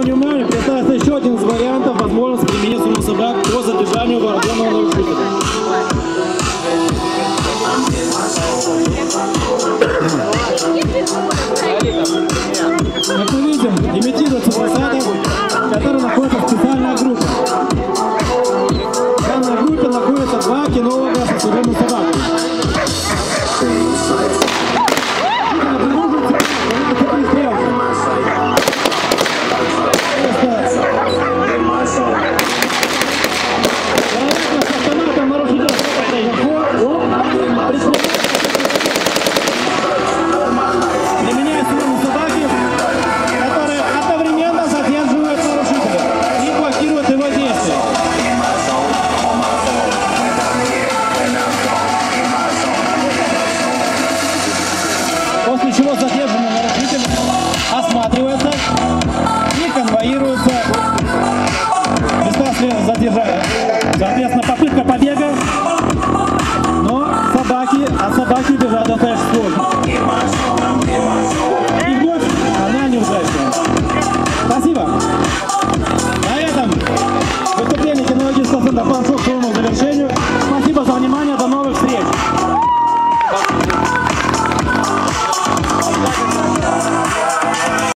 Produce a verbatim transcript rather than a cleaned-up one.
вниманию вами представится еще один из вариантов возможности применения суммы собак по задержанию вооруженного нарушителя. Как мы видим, имитируется фасада, в которой находится специальная группа. В данной группе находятся два кинолога со служебной собакой. После чего задержанный нарушитель осматривается и конвоируется в места задержания. Соответственно,